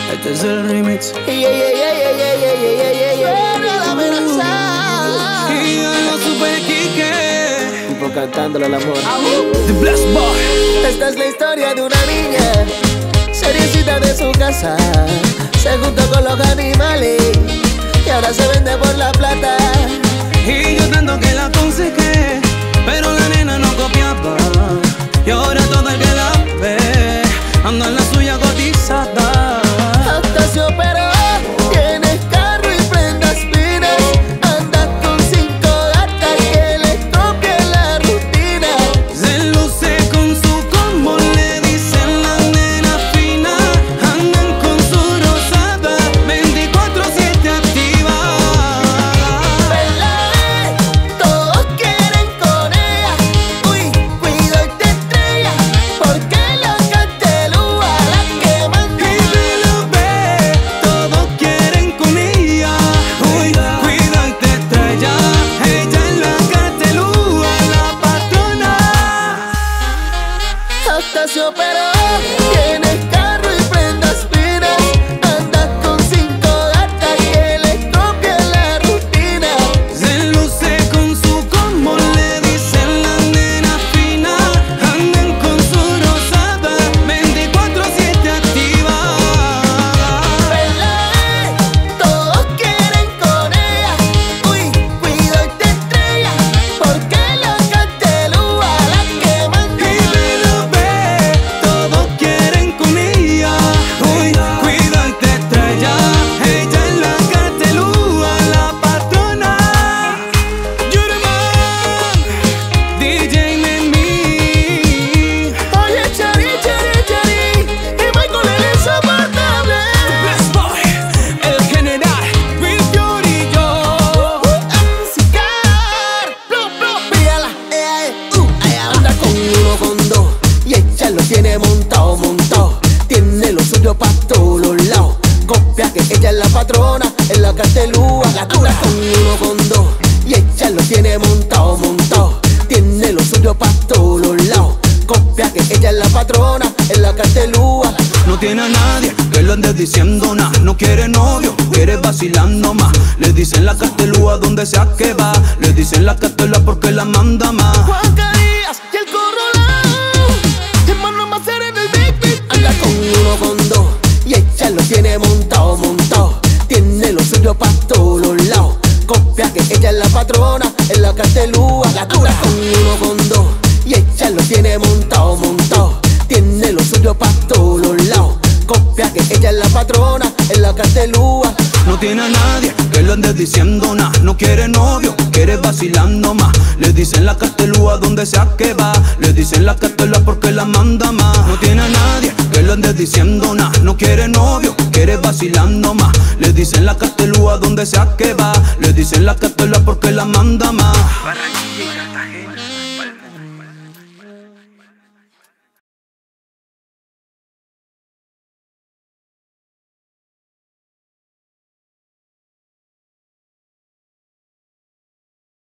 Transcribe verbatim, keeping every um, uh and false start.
Este es el remix. Yeah, yeah, yeah, yeah, yeah, yeah, yeah, yeah, yeah, yeah. La amenaza. Y yo no supe Kike. Tipo cantándole al amor. The Blast Boy. Esta es la historia de una niña seriecita de su casa. Se juntó con los animales y ahora se vende por la plata. Y yo tanto que la aconsejé, pero la nena no copiaba. Y ahora todo el que la ve anda en la suya cotizada. Hasta se operó, tiene carro y prendas finas. Anda con cinco gatas que le copian la rutina. Se luce con su combo, le dicen la nena fina. Andan con su rosada, veinticuatro siete activa. Pelade, todos quieren con ella. Uy, cuido y te estrella, porque la cartelúa la que manda. Y me lo ve, todos quieren con ella. Uy, cuida y te estrella. Ella es la cartelúa, la patrona. Hasta se operó, tiene carro y prendas finas. Anda con cinco gatas que le copian la rutina. Se luce con su combo, le dicen la nena fina. Andan con su rosada, veinticuatro siete activa. Pelade, todos quieren con ella. Uy, cuido y te estrella, porque la cartelúa la que manda. Y me lo ve, todos quieren con ella. Uy, cuida y te estrella. Ella es la cartelúa, la patrona. Yurman, D J Memi. Oye, Chari, Chari, Chari, y Michael el insoportable. Blast Boy, el general, Will Fury, yo. Cigar, blo, blo, píala, eh, eh, uh, allá anda con uno, con dos, y ella lo tiene montado, montado. Tiene lo suyo pa' todos los lados. Copia que ella es la patrona, es la cartelúa. La dura con uno, con dos, y ella lo tiene montado, montado. Tiene lo suyo pa' todos los lados. Copia que ella es la patrona, es la cartelúa. No tiene a nadie que lo ande diciendo nada. No quiere novio, quiere vacilando más. Le dicen la cartelúa donde sea que va. Le dicen la cartelúa porque la manda más. Juan Carías y el Corralao, hermano va a ser en el Big Big. Anda con uno, con dos, y ella lo tiene montado, montado. Tiene lo suyo pa' todos los lados. Copia que ella es la patrona, es la cartelúa. La dura con uno, con dos, y ella lo tiene montado, montado. Tiene lo suyo pa' todos los lados. Copia que ella es la patrona, es la cartelúa. No tiene a nadie que lo ande diciendo nada. No quiere novio, quiere vacilando más. Le dicen la cartelúa donde sea que va. Le dicen la cartelúa porque la manda más. No tiene a nadie que lo ande diciendo nada. No quiere novio, quiere vacilando más. Le dicen la cartelúa donde sea que va. Le dicen la cartelúa porque la manda más. Barranquilla y Cartagena.